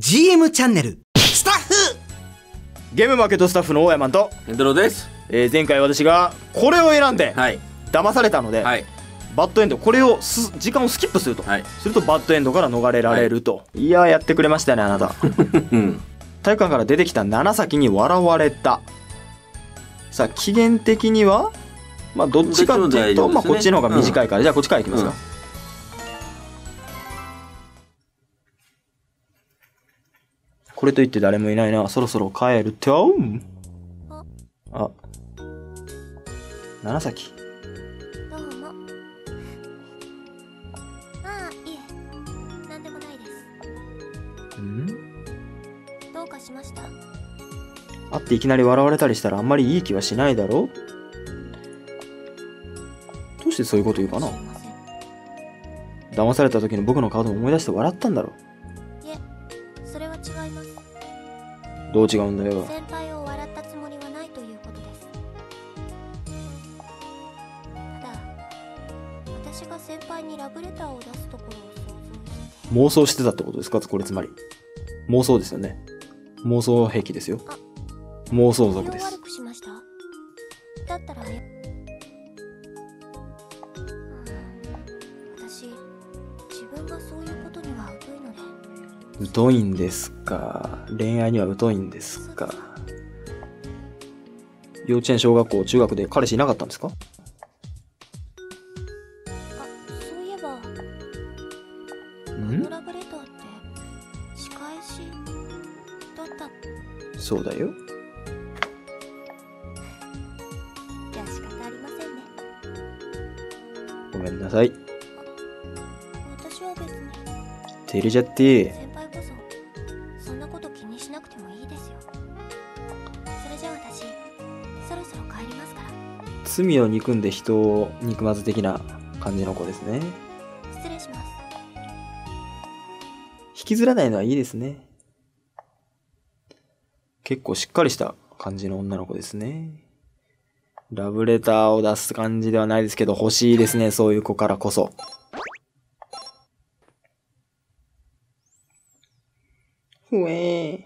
GM チャンネルスタッフゲームマーケットスタッフの大山とエンドロです。 前回私がこれを選んではい騙されたので、 はい、 バッドエンド、これを時間をスキップすると、 はい、 するとバッドエンドから逃れられると、いやーやってくれましたねあなた体育館から出てきた七崎に笑われた。さあ期限的にはまあどっちかっていうと、まあこっちの方が短いから、じゃあこっちからいきますか。これといって誰もいないな。そろそろ帰ると。あ、七崎。 どうも。ああ、いえ、なんでもないです。どうかしました？ 会っていきなり笑われたりしたらあんまりいい気はしないだろう。どうしてそういうこと言うかな。騙された時の僕の顔でも思い出して笑ったんだろう。 いえ、それは違います。 どう違うんだよ。 先輩を笑ったつもりはないということです。ただ、私が先輩にラブレターを出すところを妄想してたってことですか、これつまり。妄想ですよね。妄想兵器ですよ。妄想族です。 悪くしました？だったら私、自分がそういうことには疎いので。 疎いんですか。恋愛には疎いんですか。幼稚園、小学校、中学で彼氏いなかったんですか？ そういえば、ラブレターって仕返しだった。 そうだよ。 じゃあ仕方ありませんね。 ごめんなさい。 私は別に。 照れちゃって。 先輩こそそんなこと気にしなくてもいいですよ。それじゃあ私そろそろ帰りますから。 罪を憎んで人を憎まず的な感じの子ですね。 失礼します。 引きずらないのはいいですね。結構しっかりした感じの女の子ですね。ラブレターを出す感じではないですけど欲しいですね、そういう子からこそ。ふえー。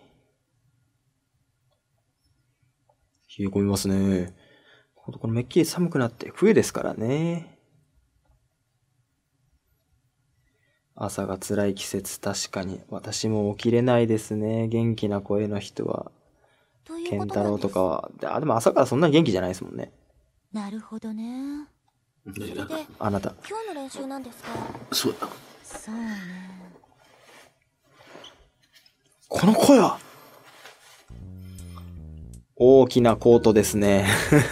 冷え込みますね。これめっきり寒くなって冬ですからね。朝が辛い季節、確かに私も起きれないですね。元気な声の人は。健太郎とかは。でも朝からそんなに元気じゃないですもんね。 なるほどね。それであなた今日の練習なんですか？ そうだ。 そうね。 この声は大きなコートですね。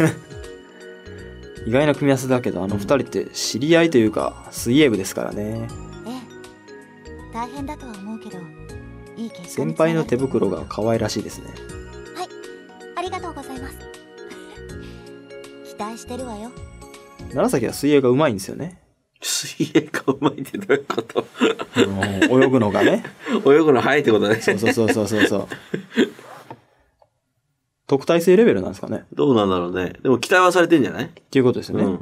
意外な組み合わせだけど、あの二人って知り合いというか水泳部ですからね。 ええ、大変だとは思うけどいい結果。 先輩の手袋が可愛らしいですね。 はい、ありがとうございます。期待してるわよ。 楢崎は水泳がうまいんですよね。 水泳がうまいってどういうこと？ 泳ぐのがね。 泳ぐの早いってことね。 そう。特待生レベルなんですかね。 どうなんだろうね。でも期待はされてんじゃない？ っていうことですよね。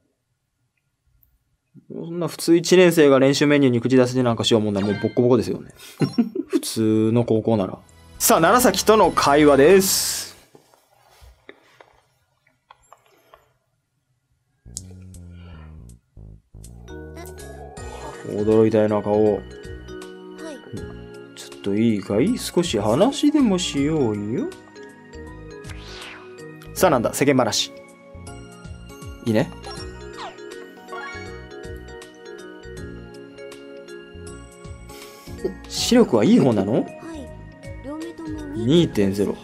そんな普通1年生が練習メニューに口出しでなんかしようもんならもうボッコボコですよね。普通の高校なら。さあ、楢崎との会話です。驚いたような顔。 はい。 ちょっといいかい？少し話でもしようよ。さあなんだ、世間話。いいね。視力はいい方なの？ はい。両目とも 2.0。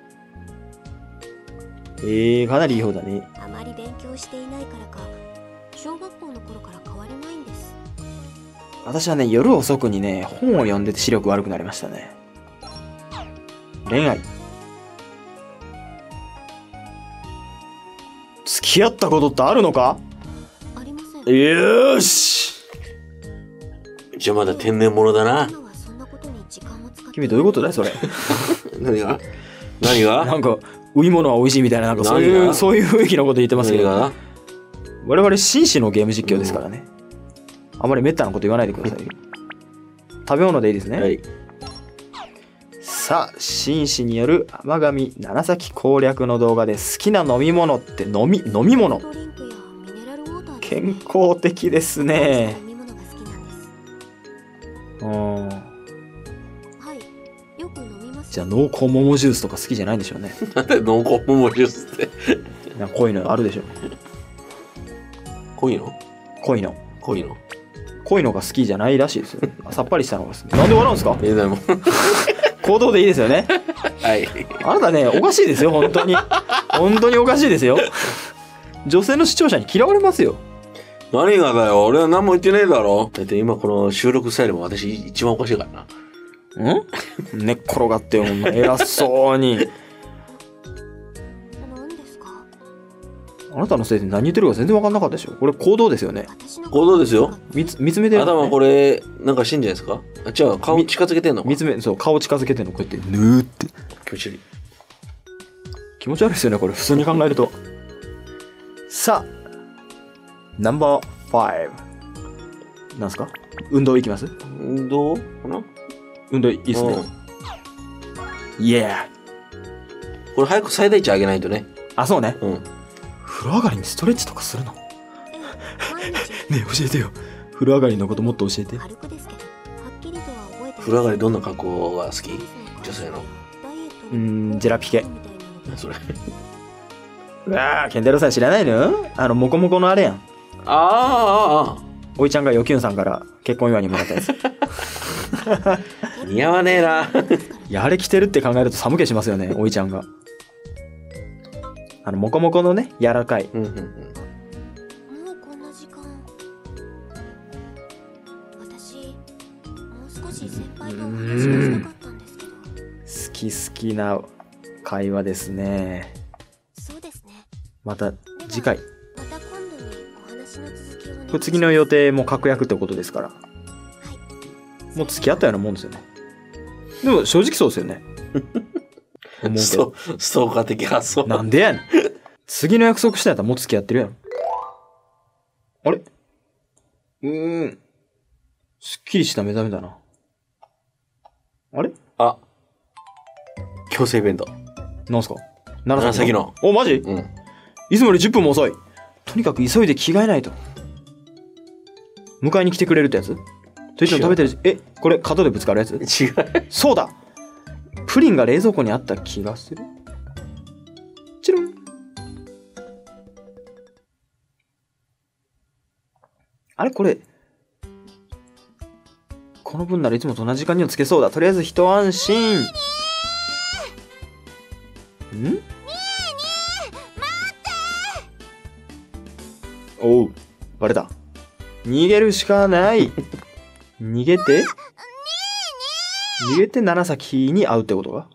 かなりいい方だね。 あまり勉強していないからか、小学校の頃から変わらないんです。 私はね、夜遅くにね、本を読んでて視力悪くなりましたね。恋愛。付き合ったことってあるのか？ ありません。 よーし。 じゃあまだ天然物だな。 君どういうことだよそれ。 何がなんか売り物は美味しいみたいな、なんかそういう雰囲気のこと言ってますけど、我々紳士のゲーム実況ですからね。あまり滅多なこと言わないでくださいよ。食べ物でいいですね。 はい。 さあ紳士による甘神長崎攻略の動画で好きな飲み物って飲み物ドリンクやミネラルウォーターで健康的ですね。 飲み物が好きなんです。 うんはいよく飲みます。 じゃあ濃厚桃ジュースとか好きじゃないんでしょうね。 なんで濃厚桃ジュースって。 なんかこういうのあるでしょ。 濃いの濃いの濃いの濃いのが好きじゃないらしいですよ。さっぱりしたのが好き。なんで笑うんですか？ でも。 行動でいいですよね。 はい。 あなたね、おかしいですよ、本当に。本当におかしいですよ。女性の視聴者に嫌われますよ。 何がだよ、俺は何も言ってねえだろ。だって今この収録スタイルも私一番おかしいからな。 寝っ転がってよ、ほんま偉そうに。 何ですか？ あなたのせいで何言ってるか全然分かんなかったでしょ。これ行動ですよね。 私の行動ですよ。 見つめてる、ね。 頭これ、なんかしてんじゃないですか？あ、違う、顔近づけてんのか。 そう、顔近づけてんの、こうやって、ぬーって。 気持ち悪い。 気持ち悪いですよね、これ、普通に考えると。さあ、ナンバー5。なんすか？運動いきます？ 運動かな？ 運動いいっすね。イエー。 これ早く最大値上げないとね。 あ、そうね。 うん。 風呂上がりにストレッチとかするの？ 毎日ねえ、教えてよ。風呂上がりのこともっと教えて。 軽くですけどはっきりとは覚えて風呂上がりどんな格好が好き？女性の。 ジェラピケ。 何それ。 うわー、ケンタロウさん知らないの？モコモコのあれやん。 ああ。 おいちゃんがヨキュンさんから結婚祝いにもらったやつ。 似合わねえな。 いや、あれ着てるって考えると寒気しますよね、おいちゃんが。モコモコのね、柔らかい。 うん。 もうこんな時間。私もう少し先輩とお話がしたかったんですけど。 好きな会話ですね。 そうですね。 また次回。 また今度にお話の続きをお願いします。 これ次の予定も確約ってことですから。 はいもう付き合ったようなもんですよね。でも正直そうですよね。思うけど。 ストーカー的発想。 なんでやねん。次の約束したやったらもう付き合ってるやん。あれすっきりした目覚めだな。あれあ、強制イベント。 なんすか？ 長崎の。 お、マジ？ うん。 いつもより10分も遅い。とにかく急いで着替えないと。迎えに来てくれるってやつ？といっても食べてるし、これ角でぶつかるやつ？ 違う。 そうだ！プリンが冷蔵庫にあった気がする。チロン。あれこれ。この分ならいつもと同じ時間にはつけそうだ。とりあえず一安心。ん？おう、バレた。逃げるしかない。逃げて長崎に会うってことか？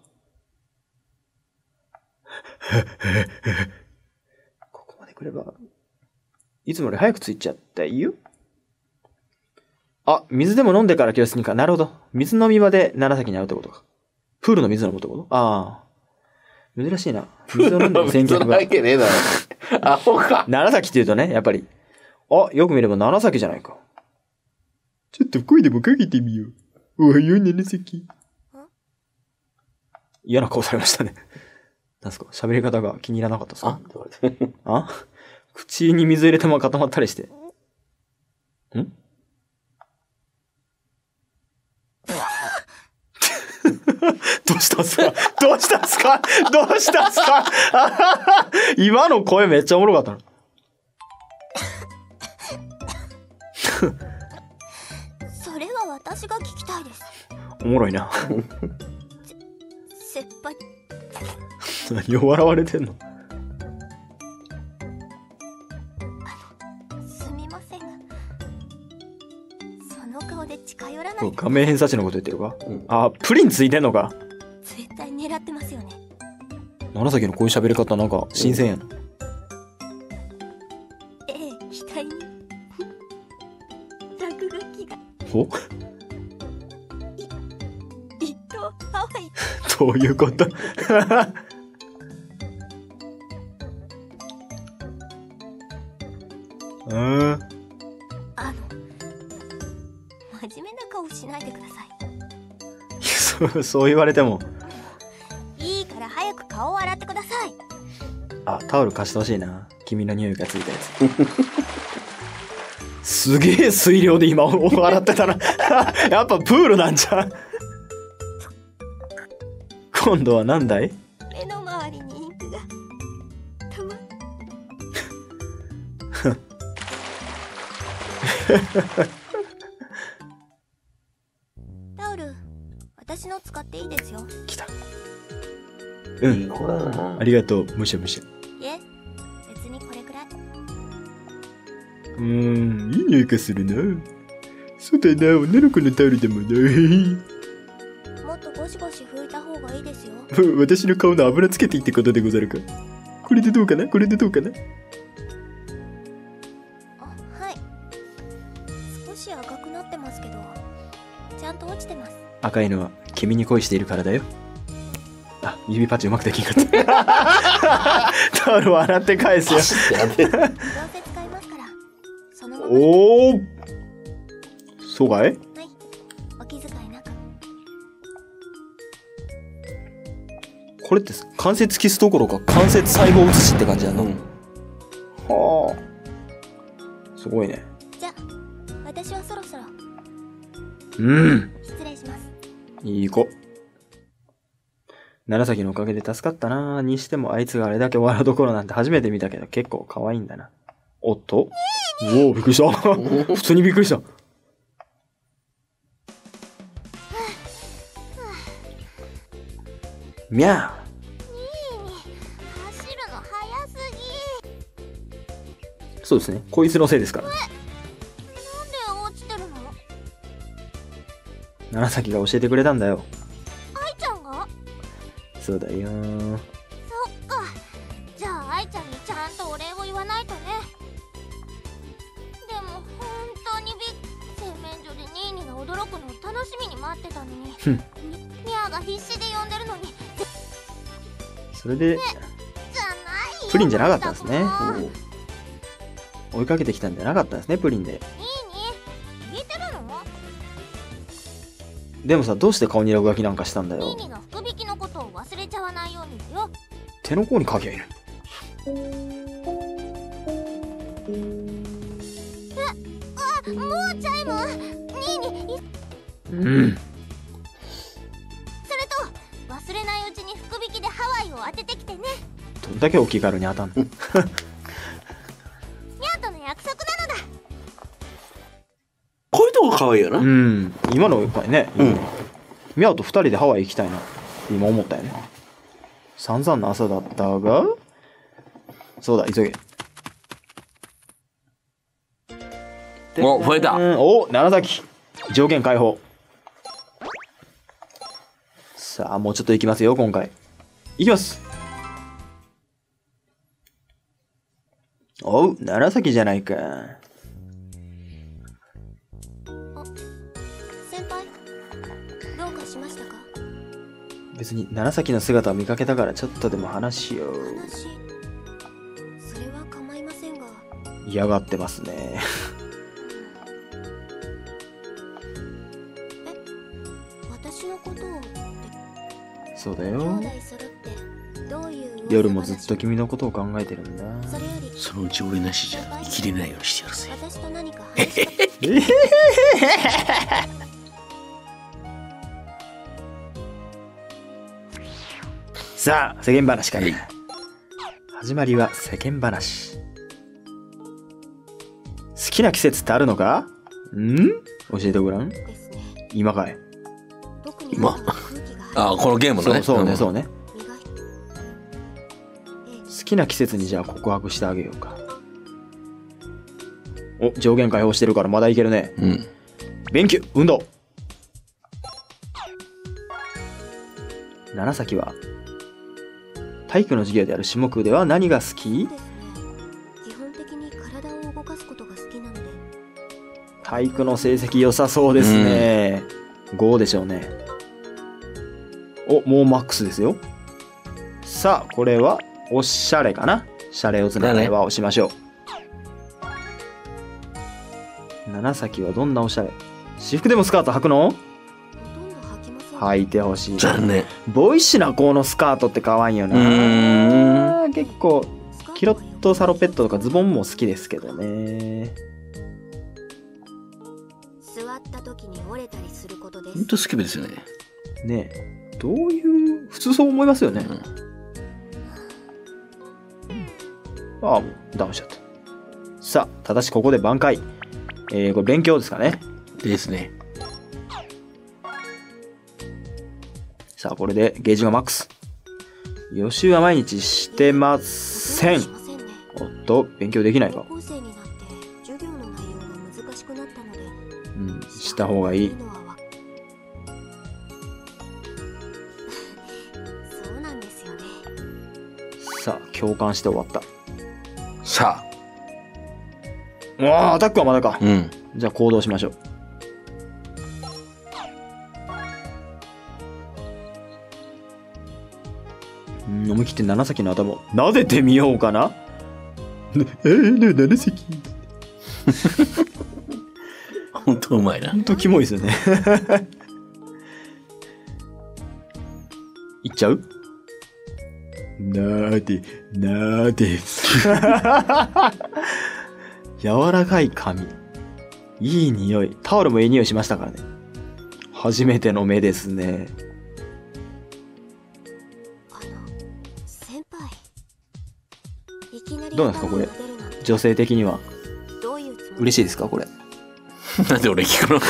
ここまで来れば、いつもより早く着いちゃったよ。あ、水でも飲んでから教室にか。なるほど。水飲み場で長崎に会うってことか。プールの水飲むってこと？ああ。珍しいな。水を飲んでる先客が。 わけねえだろ。アホか。 長崎って言うとね、やっぱり。あ、よく見れば長崎じゃないか。ちょっと声でもかけてみよう。おはよう、長崎。嫌な顔されましたね。なんすか？喋り方が気に入らなかったっすか？あ？口に水入れても固まったりして。ん？どうしたんすか？どうしたんすか？どうしたんすか？今の声めっちゃおもろかったの。 それは私が聞きたいです。 おもろいな。 先輩。 何を笑われてんの？ すみませんが、その顔で近寄らない。 画面偏差値のこと言ってるか？ うん、 あ、プリンついてんのか？ 絶対狙ってますよね。 長崎のこういう喋り方なんか新鮮やな。 額に落書きが。 お？ 一等ハワイ。 どういうこと？ 真面目な顔しないでください。 そう言われても。 あ、タオル貸してほしいな。君の匂いがついたやつ。すげえ水量で今笑ってたな。やっぱプールなんじゃん。今度は何だい？ 目の周りにインクがたまタオル、私の使っていいですよ。 来た。 いい子だな。 ありがとう。むしゃむしゃ。 いえ、別にこれくらい。 いい匂いがするな。そうだな、女の子のタオルだもんな。 もっとゴシゴシ拭いた方がいいですよ。 私の顔の油つけていいってことでござるか。これでどうかな？これでどうかな？ あ、はい。少し赤くなってますけど、ちゃんと落ちてます。 赤いのは君に恋しているからだよ。あ、指パッチうまくできんかった。タオルを洗って返すよ。 どうせ使いますから、そのまま。 おー、そうかい？ はい、お気遣いなく。 これって関節キスどころか関節細胞写しって感じなの？はあ、すごいね。 じゃあ、私はそろそろ。失礼します。 いい子。楢のおかげで助かったな。にしてもあいつがあれだけ笑うところなんて初めて見たけど結構可愛いんだな。おっと、おお、びっくりした。普通にびっくりした。みゃ走るの早すぎ。 ー。そうですね。こいつのせいですから。 なんで落ちてるの？ 楢が教えてくれたんだよ。 愛ちゃんが？ そうだよ。 そっか。じゃあ愛ちゃんにちゃんとお礼を言わないとね。でも本当に洗面所でニーニが驚くのを楽しみに待ってたのに。ミャーが必死で呼んでるのに。 それでじゃないよ。 プリンじゃなかったんですね。 ニ追いかけてきたんじゃなかったんですね、プリンで。 ーニ聞いてるの？ でもさ、どうして顔に落書きなんかしたんだよ。 ニーニが福引きのことを忘れちゃわないようにだよ。 手の甲に書きゃいいの。 もうチャイム。ニーニ、 うん。 それと忘れないうちに福引きでハワイを当ててきてね。 どんだけお気軽に当たんの？ ニャーとの約束なのだ。 こういうとこ可愛いよな。 今のやっぱりね、ミャオと2人でハワイ行きたいなって今思ったよね。散々な朝だったが、そうだ、急げ。 お、増えた。 お、楢上限解放。さあ、もうちょっと行きますよ、今回。行きます。おう、楢じゃないか。 先輩、どうかしましたか？ 別に楢の姿を見かけたからちょっとでも話しよう。 話、それは構いませんが。 嫌がってますね。 私のことをって。 そうだよ。 兄弟揃ってどういう噂話？ 夜もずっと君のことを考えてるんだ。 それよりそのうち俺なしじゃ生きれないようにしてやるぜ。 私と何か話したさあ、世間話から。始まりは世間話。好きな季節ってあるのか？教えてごらん。 ですね。 今かい。 特に今空気があ、このゲームのね。 そうね、そうね。 身が好きな季節にじゃあ告白してあげようか。お、上限解放してるからまだいけるね。勉強、運動。楢は体育の授業である種目では何が好き？ ですね。基本的に体を動かすことが好きなので。 体育の成績良さそうですね。5でしょうね。お、もうマックスですよ。さあ、これはおしゃれかな。シャレオツな会話をしましょう。楢はどんなおしゃれ？私服でもスカート履くの？ ほとんど履きません。 履いてほしい。 残念。 ボイッシュな子のスカートって可愛いよな。 は結構キロットサロペットとかズボンも好きですけどね。 座った時に折れたりすることです。 ほんとスケベですよね。 ねえ、どういう普通そう思いますよね。ああ、もうダウンしちゃった。さあ、ただしここで挽回。これ勉強ですかね。 ですね。 さあ、これでゲージがマックス。予習は毎日してません。 しませんね。 おっと、勉強できないか。 高校生になって授業の内容が難しくなったので、 うん、した方がいい。 そうなんですよね。 さあ、共感して終わった。 さうわあ、アタックはまだか。 あ。うん。 じゃあ行動しましょう。思い切って七崎の頭を撫でてみようかな。七崎。 ほんとうまいなほ。んとキモいですよね。いっちゃう？なで、なで。柔らかい髪。いい匂い。タオルもいい匂いしましたからね。初めての目ですね。 先輩。いきなりどうなんですかこれ頭を撫でるなんて女性的には。 どういうつもり？ 嬉しいですかこれ。 なんで俺聞くの？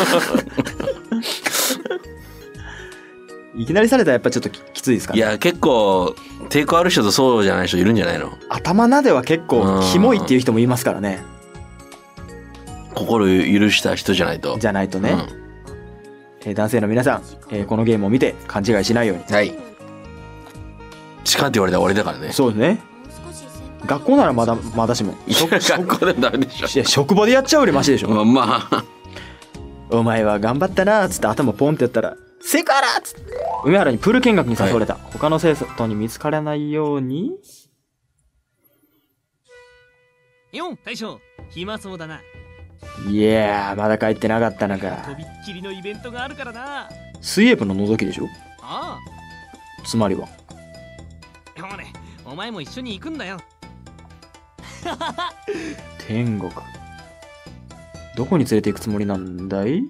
いきなりされたらやっぱちょっときついですかね。 いや、結構、抵抗ある人とそうじゃない人いるんじゃないの？ 頭なでは結構キモいっていう人もいますからね。 心許した人じゃないと。 じゃないとね。男性の皆さん、このゲームを見て勘違いしないように。 はい。痴漢って言われたら終わりだからね。 そうですね。学校ならまだしも。 いや、学校でもダメでしょ。 いや職場でやっちゃうよりマシでしょ。 まあ。 お前は頑張ったなーっつって頭ポンってやったら、セクハラっつって梅原にプール見学に誘われた。他の生徒に見つからないように。 よん大将、暇そうだな。 いやー、まだ帰ってなかったのとか。 びっきりのイベントがあるからな。 水泳部の覗きでしょ。 あつまりは。 あ、ほれ、お前も一緒に行くんだよ。 天国。どこに連れて行くつもりなんだい？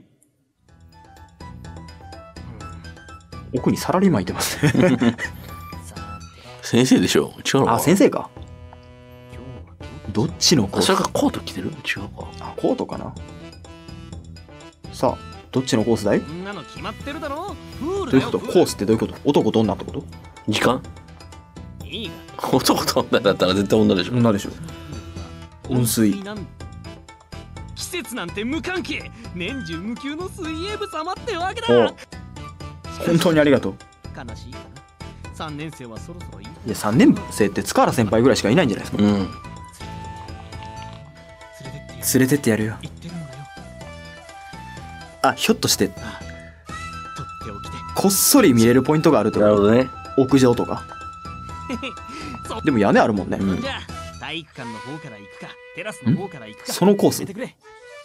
奥にサラリーマンいてますね。 先生でしょ。違うのか。 あ、先生か。どっちのコース？ それかコート着てる？違うか。 あ、コートかな。さあ、どっちのコースだい？ そんなの決まってるだろ。プールどういうだよ。 こと？コースってどういうこと？男と女ってこと？ 時間？ いいが。 男と女だったら絶対女でしょ。 女でしょ。温水。 季節なんて無関係。年中無休の水泳部様ってわけおだ。 本当にありがとう。 悲しいかな。3年生はそろそろいい。 いや、3年生って塚原先輩ぐらいしかいないんじゃないですか。 うん。 連れてってやるよ。 言ってるんだよ。 あ、ひょっとしてとっておきで。 こっそり見れるポイントがあるとか。 なるほどね。 屋上とか。 そでも屋根あるもんね。 うんじゃあ体育館の方から行くかテラスの方から行くか。 そのコース教えてくれ。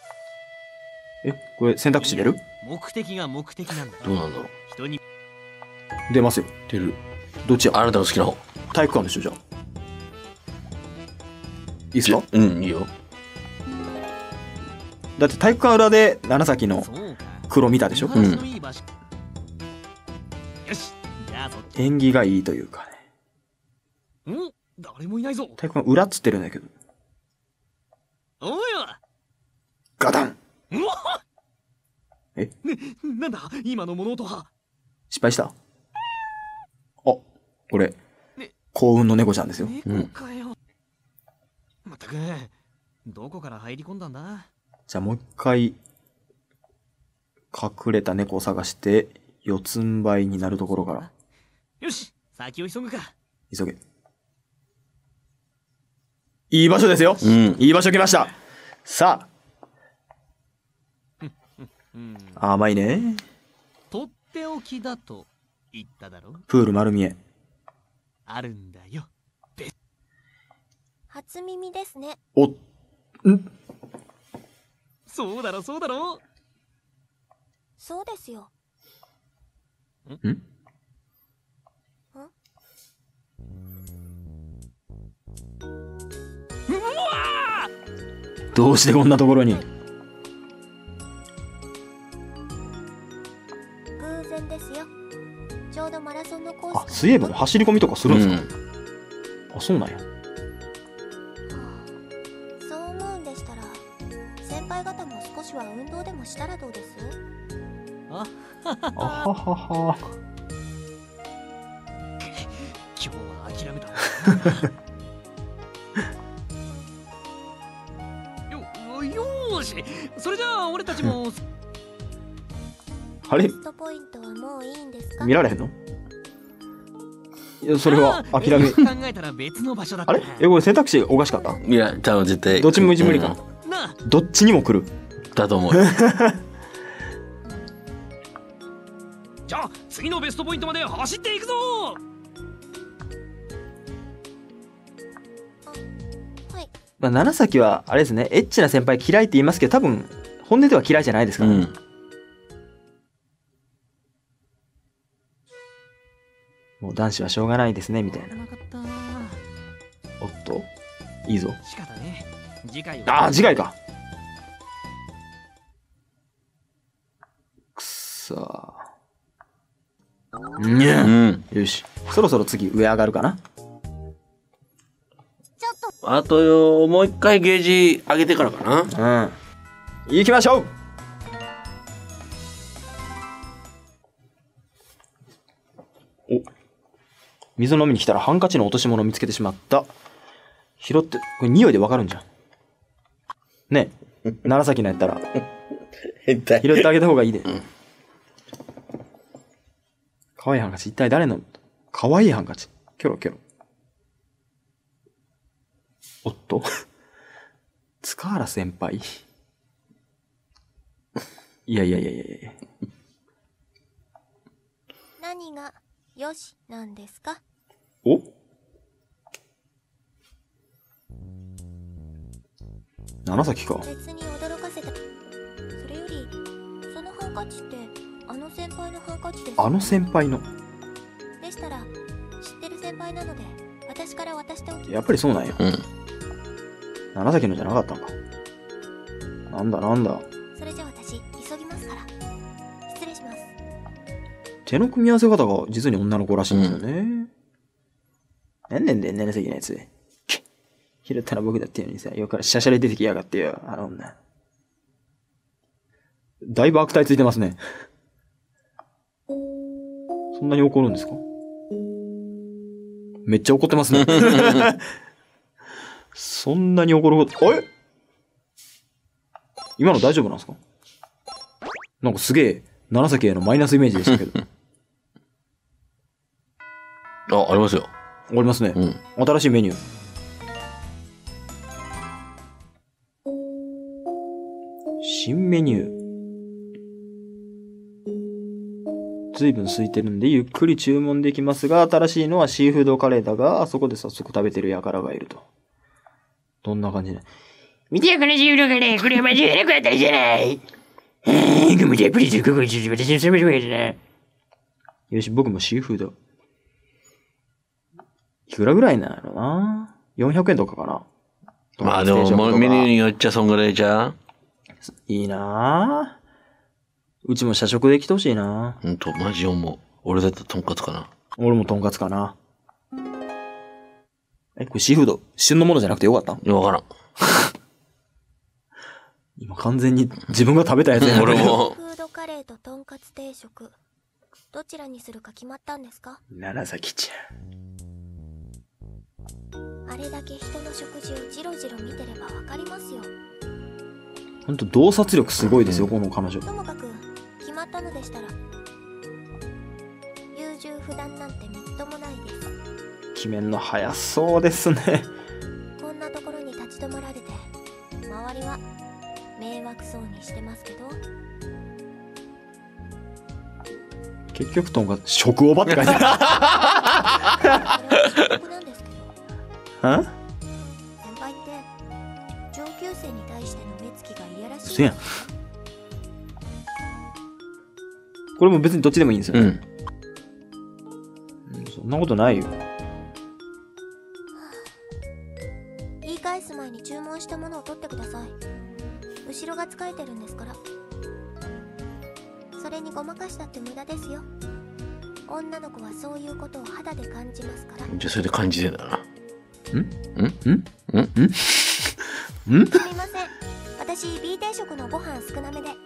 これ選択肢出る？ 目的が目的なんだ。 どうなんだろう。 人に出ますよ。 出る。 どっちや？ あなたの好きな方。 体育館でしょじゃあ。いいっすか？ うん、いいよ。 だって体育館裏で長崎のそうか。 黒見たでしょ。 話のいい場所よし。じゃあそっち。 縁起がいいというかね。 ん？誰もいないぞ。 体育館裏っつってるんだけど。 おいよ。 ガタン。 うわ。 え？ なんだ今の物音は。 失敗した？あ、これね幸運の猫ちゃんですよ。 猫かよ。まったくどこから入り込んだんだ。 じゃあもう一回隠れた猫を探して四つん這いになるところからよし先を急ぐか。 急げ。いい場所ですよ。 うん。 いい場所来ました。さうん。 あ、甘いね。 とっておきだと言っただろ。 プール丸見え。 あるんだよ。 初耳ですね。 お、ん？ そうだろそうだろ。 そうですよ。 ん？ どうしてこんなところに。 偶然ですよ。ちょうどマラソンのコース。 あ、水泳部の走り込みとかするんですか？あ、そうなんや。 そう思うんでしたら、先輩方も少しは運動でもしたらどうです？ あははは。 今日は諦めた。よーし、それじゃあ俺たちも。 あれベストポイントはもういいんですか？ 見られへんの？いや、それは諦め。 考えたら別の場所だった。 あれこれ選択肢おかしかった？ いや、多分絶対。 どっちも無理か。 なあ、 どっちにも来る。 だと思う。 じゃあ次のベストポイントまで走っていくぞ。 はい。 まあ、七崎はあれですね、エッチな先輩嫌いって言いますけど、多分本音では嫌いじゃないですからね。もう男子はしょうがないですねみたいな。 なかった。 おっと、いいぞ。 仕方ね。次回ああ、次回か。くそー。にゃー。よし、そろそろ次上上がるかな。 ちょっとあとよ、もう一回ゲージ上げてからかな。 うん。行きましょう。お、水飲みに来たらハンカチの落とし物を見つけてしまった。拾って、これ匂いでわかるんじゃん。ねえ、楢崎のやったら変態。 拾ってあげた方がいいで。可愛いハンカチ、一体誰の可愛いハンカチ。キョロキョロ。おっと塚原先輩。いやいやいやいやいや。 何がよしなんですか？ お、楢崎か。 別に驚かせた。それよりそのハンカチってあの先輩のハンカチです。 あの先輩の。 でしたら知ってる先輩なので私から渡しておき。 やっぱりそうなんや。楢崎のじゃなかったんか。なんだなんだ。 それじゃ私急ぎますから失礼します。 手の組み合わせ方が実に女の子らしいんですよね。なんねんで、楢崎のやつ。拾ったら僕だっていうのにさ、よからシャシャレ出てきやがってよ、あの女。だいぶ悪態ついてますね。そんなに怒るんですか？めっちゃ怒ってますね。そんなに怒ること、あれ？今の大丈夫なんですか？なんかすげえ、楢崎へのマイナスイメージでしたけど。 ありますよ。 ありますね。新しいメニュー。新メニュー。随分空いてるんでゆっくり注文できますが、新しいのはシーフードカレーだが、あそこで早速食べてる輩がいると。どんな感じで。見てよ、このシーフードカレー。これは間違いなく当たりじゃない。グミプリーズ、ここに私の食べるわけじゃない。よし、僕もシーフード。いくらぐらいなのな？ 400 円とかかな。 まあでも、メニューによっちゃそんぐらいじゃん。 いいなぁ。うちも社食で来てほしいな。 ほんと、マジ思う。俺だったらトンカツかな。 俺もトンカツかな。これシーフード、旬のものじゃなくてよかった？ いや、わからん。 今完全に自分が食べたやつやん。 俺も。 フードカレーととんかつ定食どちらにするか決まったんですか？ 楢崎ちあれだけ人の食事をじろじろ見てればわかりますよ。 ゃん。ほんと洞察力すごいですよ、この彼女。 ともかく決まったのでしたら優柔不断なんてみっともないです。 決めんの早そうですね。 こんなところに立ち止まられて周りは迷惑そうにしてますけど。 結局トンカツ、食オバって書いてある。 これは深刻なんですけどは先輩って上級生に対しての目つきがいやらしい。 嘘やん。これも別にどっちでもいいんですよね。そんなことないよ。 言い返す前に注文文したものを取ってください。後ろが疲れてるんですから。それにごまかしたって無駄ですよ。女の子はそういうことを肌で感じますから。 じゃあそれで感じてんだな。 んすみません、私 B 定食のご飯少なめで。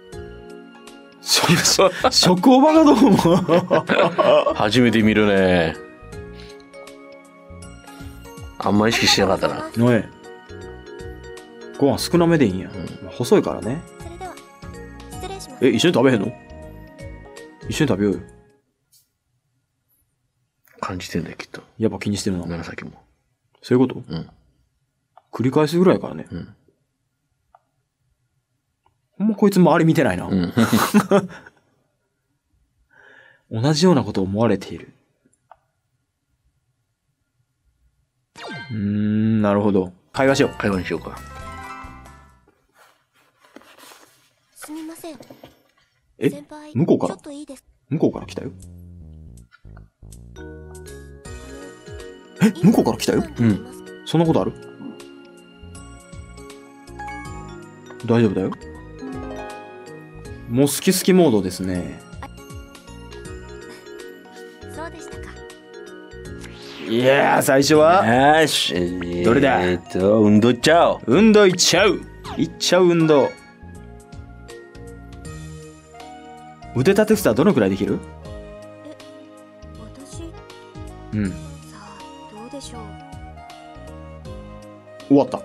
食おばがどうも初めて見るね。あんま意識してなかったな。 おい、ご飯少なめでいいんや、細いからね。 それでは失礼します。 一緒に食べへんの？一緒に食べようよ。 感じてんだよきっと。 やっぱ気にしてるな。 紫も。 そういうこと？繰り返すぐらいからね。ほんまこいつ周り見てないな。同じようなことを思われている。なるほど。会話しよう。 会話にしようか。 すみません。 え先輩、 向こうからちょっといいです。 向こうから来たよ。向こうから来たよ。そんなことある？大丈夫だよ。もう好き好きモードですね。 そうでしたか。 いやー、最初はよし。 どれだ？ 運動いっちゃおう。 運動いっちゃう。いっちゃう運動。腕立て伏せはどのくらいできる？ 私、 うん。 さあ、どうでしょう。 終わった。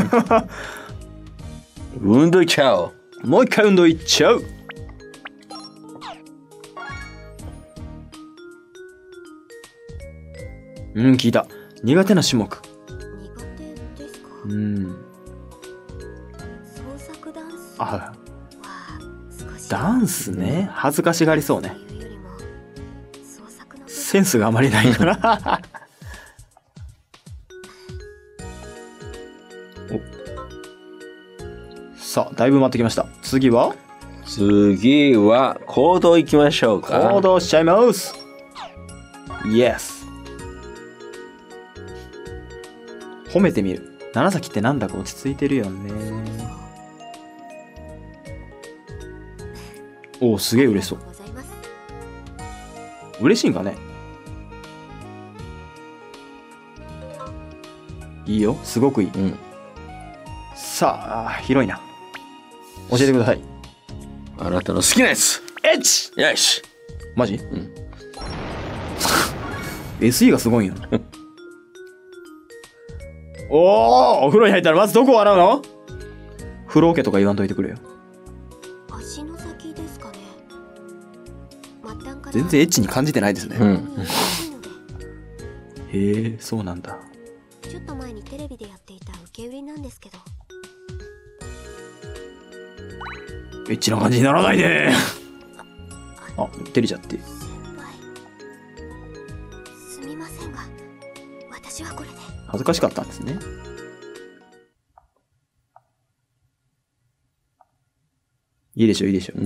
運動いっちゃおう。 もう一回運動いっちゃう。聞いた。苦手な種目。 苦手ですか。創作ダンスあ、 は少しダンスね。恥ずかしがりそうね。 というよりも創作のセンスがあまりないからさあ、だいぶ待ってきました。次は行動行きましょうか。 行動しちゃいます。イエス。褒めてみる。七崎ってなんだか落ち着いてるよね。おお、すげえ嬉しそう。 ございます。 嬉しいんかね。いいよ、すごくいい。さあ、広いな。教えてください。 あなたの好きなやつ。 H。 よし。 マジ？SE がすごいんやな。おお、お風呂に入ったらまずどこを洗うの？風呂桶とか言わんといてくれよ。 足の先ですかね。末端から全然エッチに感じてないですね。 へへえ、そうなんだ。 ちょっと前にテレビでやっていた受け売りなんですけど。 エッチな感じにならないで。あ、照れちゃって。 先輩、すみませんが、私はこれで。 恥ずかしかったんですね。いいでしょ、いいでしょ。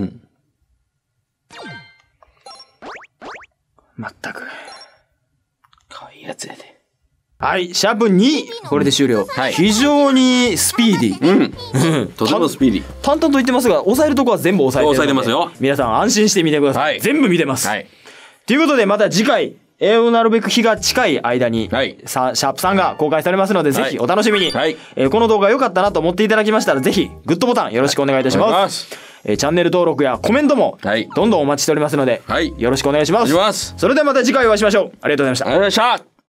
まったく。 可愛いやつやで。 はい、シャープ2、これで終了。非常にスピーディー。 とてもスピーディー。 淡々と言ってますが、抑えるとこは全部抑えてるので。 抑えてますよ。 皆さん安心して見てください。全部見てます。ということで、また次回、なるべく日が近い間に、シャープ3が公開されますので、ぜひお楽しみに。この動画良かったなと思っていただきましたら、ぜひグッドボタンよろしくお願いいたします。チャンネル登録やコメントもどんどんお待ちしておりますので、よろしくお願いします。それではまた次回お会いしましょう。ありがとうございました。 ありがとうございました。